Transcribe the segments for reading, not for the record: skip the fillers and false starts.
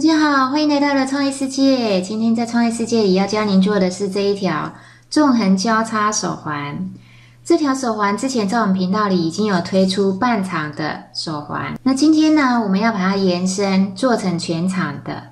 家好，欢迎来到了创意世界。今天在创意世界里要教您做的是这一条纵横交叉手环。这条手环之前在我们频道里已经有推出半长的手环，那今天呢，我们要把它延伸做成全长的。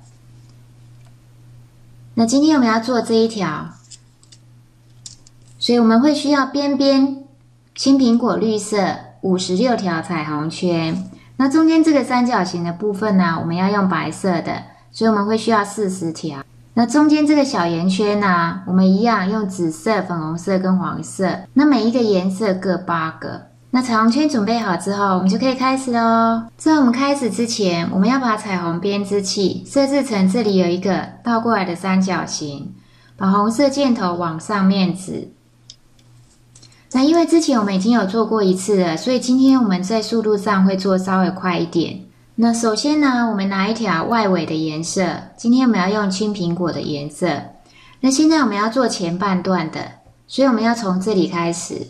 那今天我们要做这一条，所以我们会需要边边青苹果绿色56条彩虹圈。那中间这个三角形的部分呢，我们要用白色的，所以我们会需要40条。那中间这个小圆圈呢，我们一样用紫色、粉红色跟黄色，那每一个颜色各8个。那彩虹圈准备好之后，我们就可以开始咯。在我们开始之前，我们要把彩虹编织器设置成这里有一个倒过来的三角形，把红色箭头往上面指。那因为之前我们已经有做过一次了，所以今天我们在速度上会做稍微快一点。那首先呢，我们拿一条外围的颜色，今天我们要用青苹果的颜色。那现在我们要做前半段的，所以我们要从这里开始，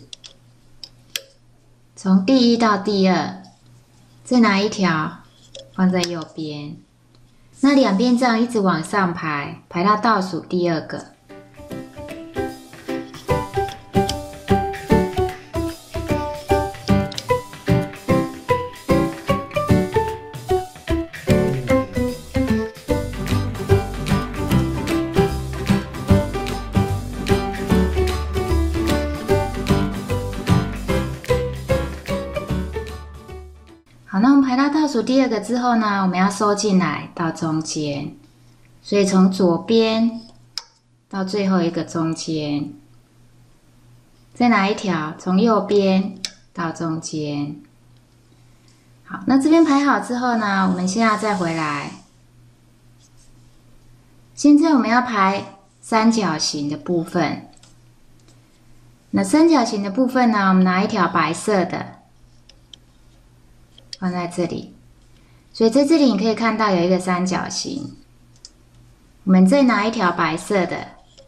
从第1到第2，再拿一条放在右边，那两边这样一直往上排，排到倒数第2个。好，那我们排到倒数第2个之后呢，我们要收进来到中间，所以从左边到最后一个中间，再拿一条从右边到中间。好，那这边排好之后呢，我们现在再回来。现在我们要排三角形的部分。那三角形的部分呢，我们拿一条白色的放在这里，所以在这里你可以看到有一个三角形。我们再拿一条白色的，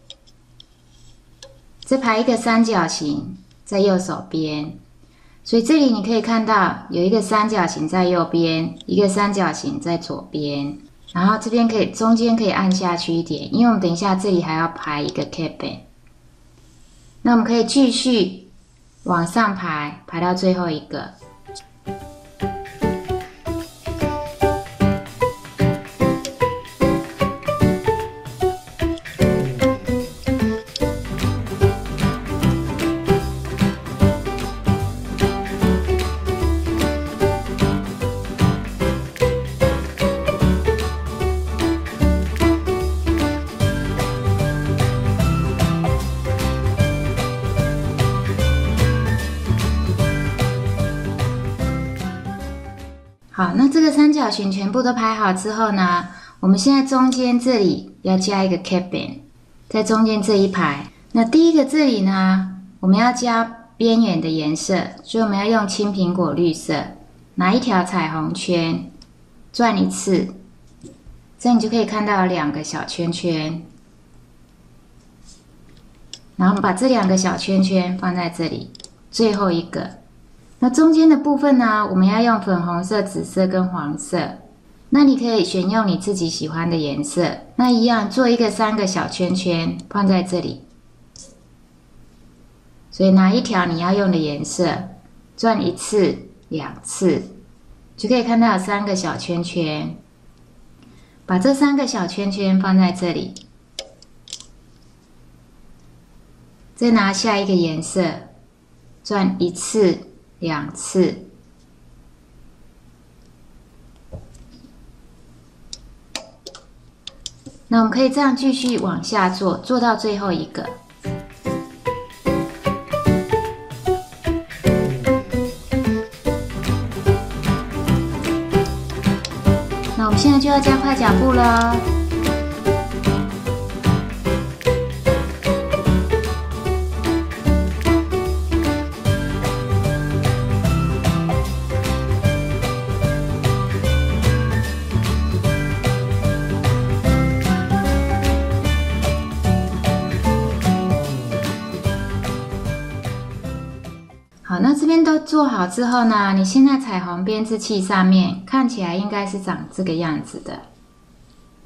再排一个三角形在右手边，所以这里你可以看到有一个三角形在右边，一个三角形在左边，然后这边可以中间可以按下去一点，因为我们等一下这里还要排一个 capping。那我们可以继续往上排，排到最后一个。好，那这个三角形全部都排好之后呢，我们现在中间这里要加一个 capping， 在中间这一排。那第一个这里呢，我们要加边缘的颜色，所以我们要用青苹果绿色，拿一条彩虹圈转一次，这样你就可以看到有2个小圈圈。然后把这2个小圈圈放在这里，最后一个。那中间的部分呢，我们要用粉红色、紫色跟黄色。那你可以选用你自己喜欢的颜色。那一样做一个3个小圈圈放在这里。所以拿一条你要用的颜色，转1次、2次，就可以看到有3个小圈圈。把这3个小圈圈放在这里。再拿下一个颜色，转1次、2次，那我们可以这样继续往下做，做到最后一个。那我们现在就要加快脚步了。好，那这边都做好之后呢，你现在彩虹编织器上面看起来应该是长这个样子的。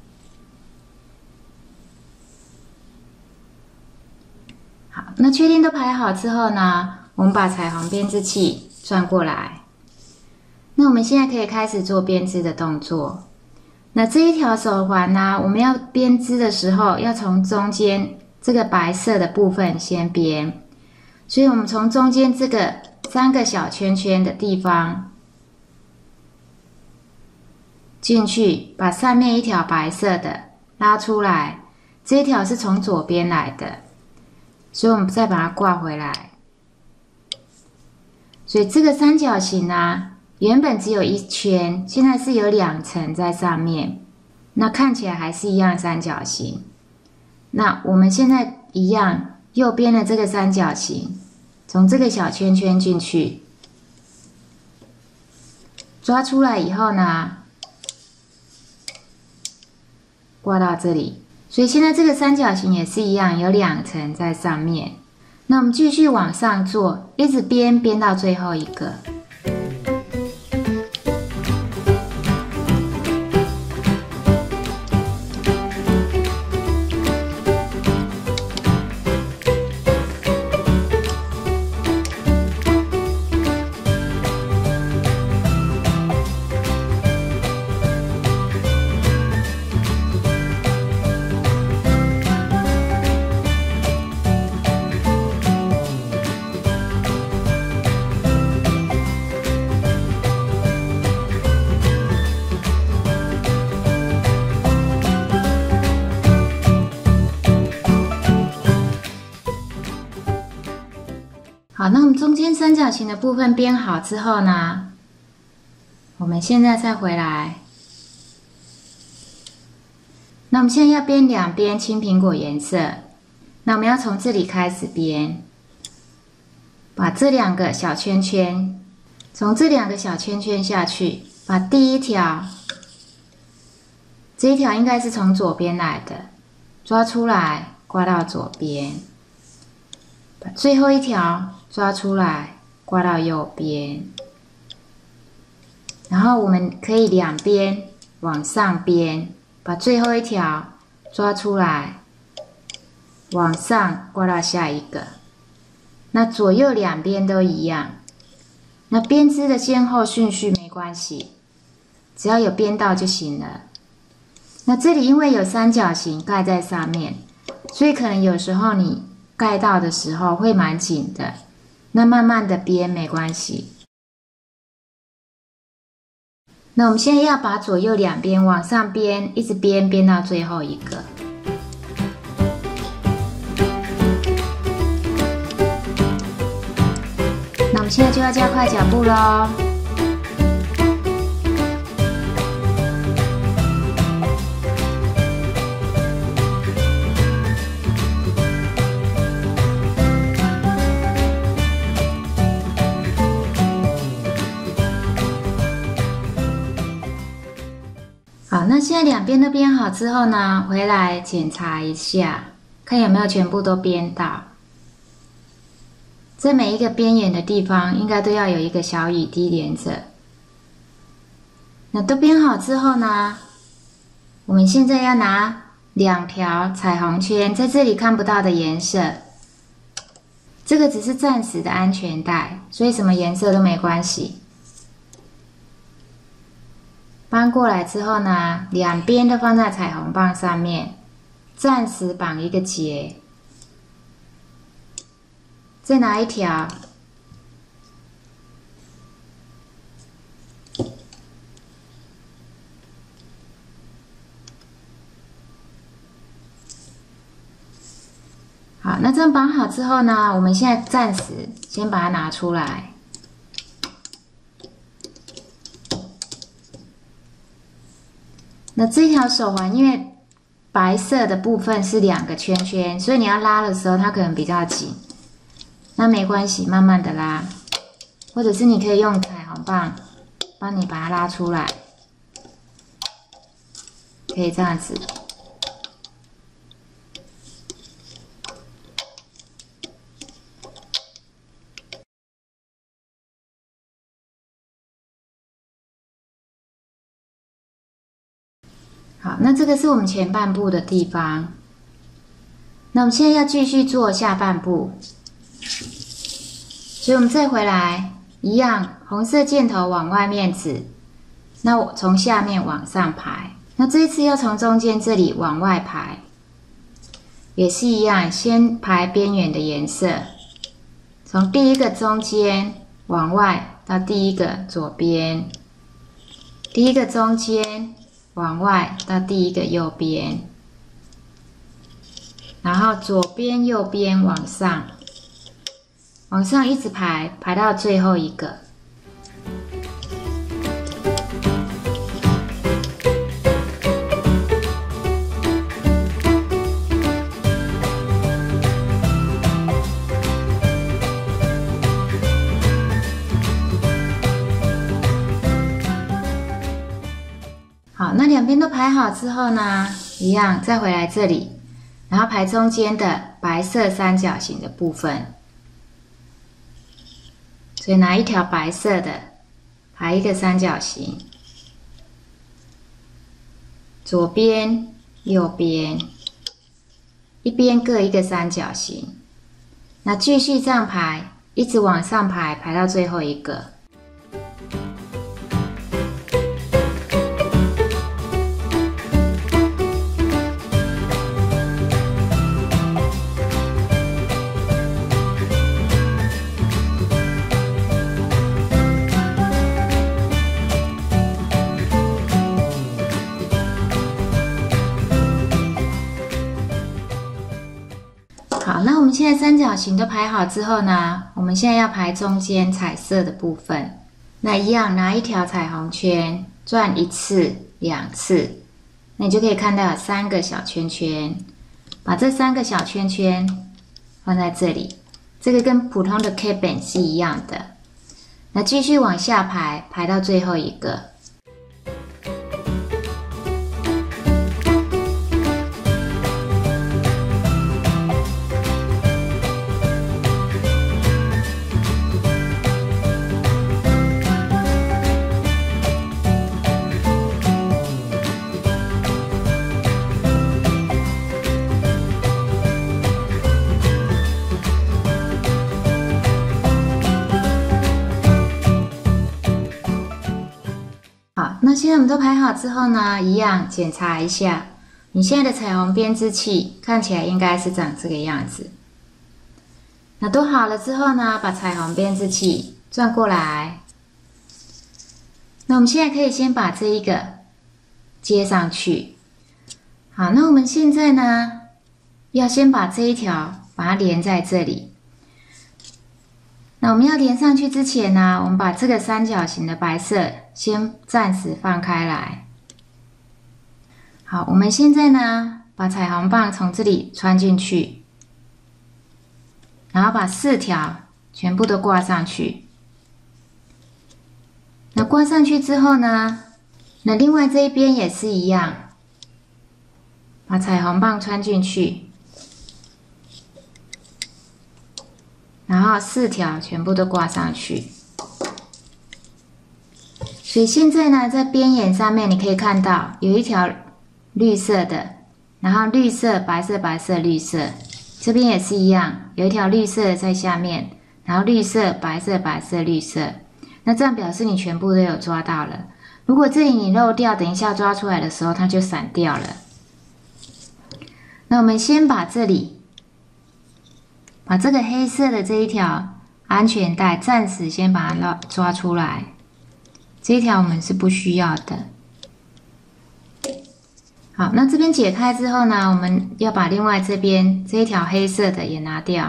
那确定都排好之后呢，我们把彩虹编织器转过来。那我们现在可以开始做编织的动作。那这一条手环呢，我们要编织的时候，要从中间这个白色的部分先编。所以我们从中间这个3个小圈圈的地方进去，把上面一条白色的拉出来，这一条是从左边来的，所以我们再把它挂回来。所以这个三角形呢，原本只有1圈，现在是有2层在上面，那看起来还是一样三角形。那我们现在一样，右边的这个三角形，从这个小圈圈进去，抓出来以后呢，挂到这里。所以现在这个三角形也是一样，有2层在上面。那我们继续往上做，一直编到最后一个。好，那我们中间三角形的部分编好之后呢，我们现在再回来。那我们现在要编两边青苹果颜色，那我们要从这里开始编，把这2个小圈圈，从这2个小圈圈下去，把第一条，这一条应该是从左边来的，抓出来挂到左边，把最后一条抓出来挂到右边，然后我们可以两边往上编，把最后一条抓出来往上挂到下一个，那左右两边都一样。那编织的先后顺序没关系，只要有编到就行了。那这里因为有三角形盖在上面，所以可能有时候你盖到的时候会蛮紧的，那慢慢的编没关系。那我们现在要把左右两边往上编，一直编到最后一个。那我们现在就要加快脚步咯。好，那现在两边都编好之后呢，回来检查一下，看有没有全部都编到。在每一个边缘的地方，应该都要有一个小雨滴连着。那都编好之后呢，我们现在要拿2条彩虹圈，在这里看不到的颜色，这个只是暂时的安全带，所以什么颜色都没关系。搬过来之后呢，两边都放在彩虹棒上面，暂时绑一个结，再拿一条，好，那这样绑好之后呢，我们现在暂时先把它拿出来。那这条手环因为白色的部分是2个圈圈，所以你要拉的时候它可能比较紧，那没关系，慢慢的拉，或者是你可以用彩虹棒帮你把它拉出来，可以这样子。好，那这个是我们前半部的地方。 那我们现在要继续做下半部，所以我们再回来，一样，红色箭头往外面指，那我从下面往上排，那这一次要从中间这里往外排，也是一样，先排边缘的颜色，从第一个中间往外到第一个左边，第一个中间往外到第一个右边。然后左边、右边往上，往上一直排，排到最后一个。好，那两边都排好之后呢，一样再回来这里。然后排中间的白色三角形的部分，所以拿一条白色的排一个三角形，左边、右边，一边各一个三角形。那继续这样排，一直往上排，排到最后一个。好，那我们现在三角形都排好之后呢，我们现在要排中间彩色的部分。那一样拿一条彩虹圈转一次、两次，那你就可以看到有3个小圈圈。把这3个小圈圈放在这里，这个跟普通的 K 本是一样的。那继续往下排，排到最后一个。好，那现在我们都排好之后呢，一样检查一下，你现在的彩虹编织器看起来应该是长这个样子。那都好了之后呢，把彩虹编织器转过来。那我们现在可以先把这一个接上去。好，那我们现在呢，要先把这一条把它连在这里。那我们要连上去之前呢，我们把这个三角形的白色先暂时放开来。好，我们现在呢，把彩虹棒从这里穿进去，然后把4条全部都挂上去。那挂上去之后呢，那另外这一边也是一样，把彩虹棒穿进去。然后4条全部都挂上去，所以现在呢，在边沿上面你可以看到有一条绿色的，然后绿色、白色、白色、绿色，这边也是一样，有一条绿色的在下面，然后绿色、白色、白色、绿色，那这样表示你全部都有抓到了。如果这里你漏掉，等一下抓出来的时候它就散掉了。那我们先把这里。把这个黑色的这一条安全带暂时先把它抓出来，这一条我们是不需要的。好，那这边解开之后呢，我们要把另外这边这一条黑色的也拿掉。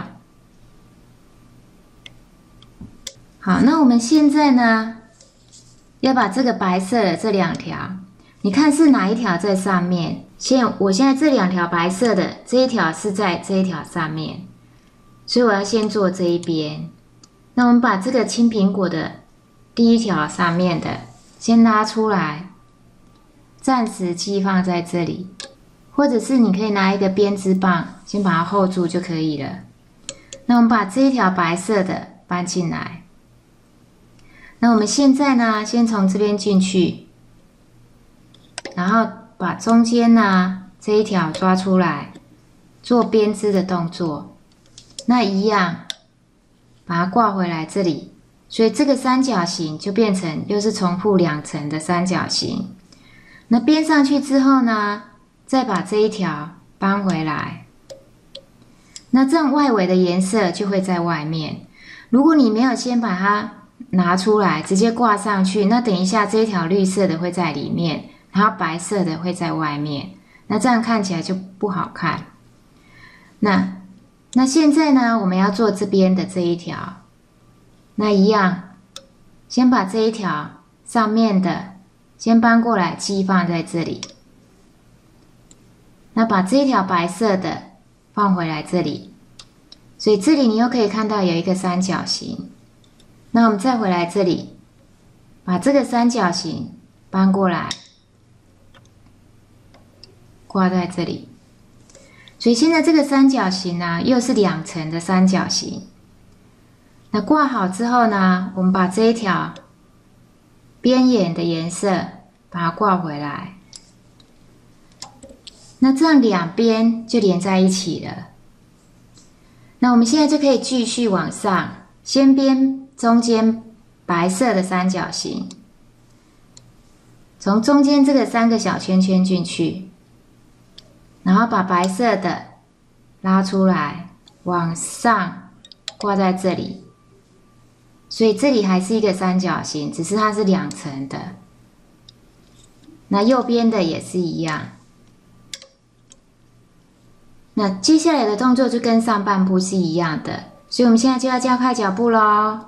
好，那我们现在呢，要把这个白色的这2条，你看是哪一条在上面？我现在这2条白色的这一条是在这一条上面。所以我要先做这一边，那我们把这个青苹果的第1条上面的先拉出来，暂时寄放在这里，或者是你可以拿一个编织棒先把它 hold 住就可以了。那我们把这一条白色的搬进来，那我们现在呢，先从这边进去，然后把中间呢这一条抓出来， 做编织的动作。那一样把它挂回来这里，所以这个三角形就变成又是重复2层的三角形。那编上去之后呢，再把这一条搬回来，那这样外围的颜色就会在外面。如果你没有先把它拿出来直接挂上去，那等一下这一条绿色的会在里面，然后白色的会在外面，那这样看起来就不好看。那现在呢，我们要做这边的这一条，那一样先把这一条上面的先搬过来寄放在这里，那把这一条白色的放回来这里，所以这里你又可以看到有一个三角形。那我们再回来这里，把这个三角形搬过来挂在这里，所以现在这个三角形呢，又是2层的三角形。那挂好之后呢，我们把这一条边沿的颜色把它挂回来，那这样两边就连在一起了。那我们现在就可以继续往上，先编中间白色的三角形，从中间这个3个小圈圈进去，然后把白色的拉出来，往上挂在这里。所以这里还是一个三角形，只是它是2层的。那右边的也是一样。那接下来的动作就跟上半部是一样的，所以我们现在就要加快脚步咯。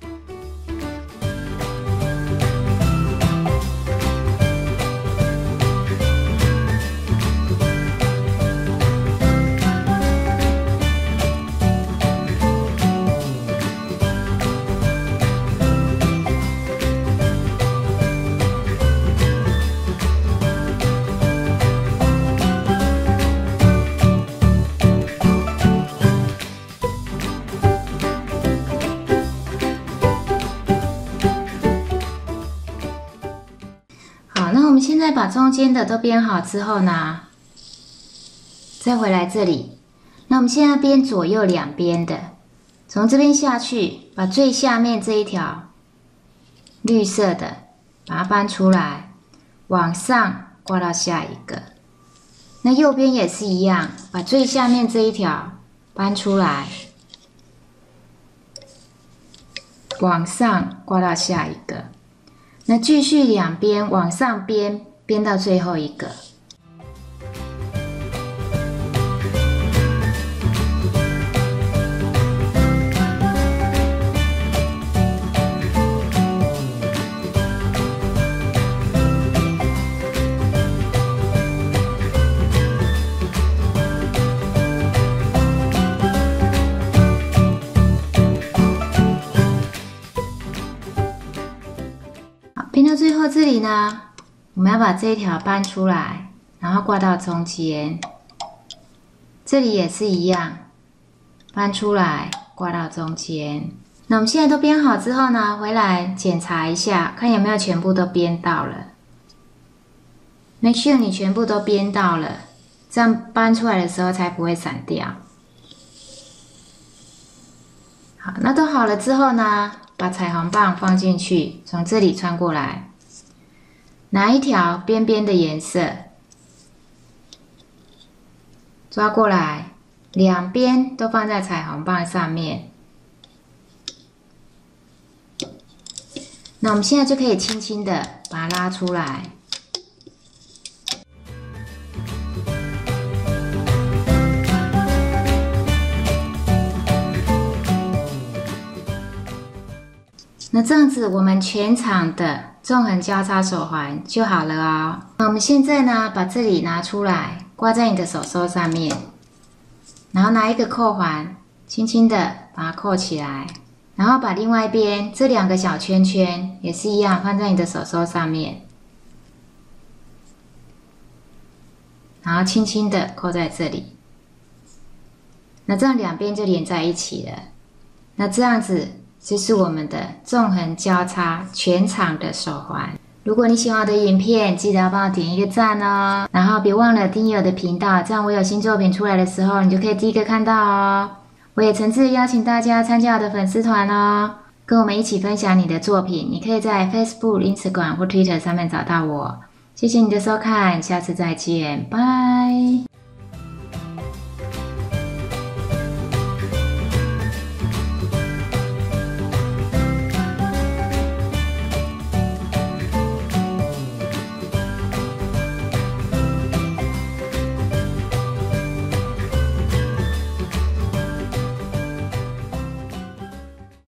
现在把中间的都编好之后呢，再回来这里。那我们现在编左右两边的，从这边下去，把最下面这一条绿色的把它搬出来，往上挂到下一个。那右边也是一样，把最下面这一条搬出来，往上挂到下一个。那继续两边往上编，编到最后一个。编到最后这里呢，我们要把这一条搬出来，然后挂到中间。这里也是一样，搬出来挂到中间。那我们现在都编好之后呢，回来检查一下，看有没有全部都编到了。Make sure 你全部都编到了，这样搬出来的时候才不会散掉。好，那都好了之后呢，把彩虹棒放进去，从这里穿过来，拿一条边边的颜色抓过来，两边都放在彩虹棒上面。那我们现在就可以轻轻的把它拉出来。那这样子，我们全场的纵横交叉手环就好了哦。那我们现在呢，把这里拿出来，挂在你的手手上面，然后拿一个扣环，轻轻的把它扣起来，然后把另外一边这2个小圈圈也是一样，放在你的手手上面，然后轻轻的扣在这里。那这样两边就连在一起了。那这样子就是我们的纵横交叉全场的手环。 如果你喜欢我的影片，记得要帮我点一个赞哦，然后别忘了订阅我的频道，这样我有新作品出来的时候，你就可以第一个看到哦。我也诚挚地邀请大家参加我的粉丝团哦，跟我们一起分享你的作品。你可以在 Facebook、Instagram 或 Twitter 上面找到我。谢谢你的收看，下次再见，拜。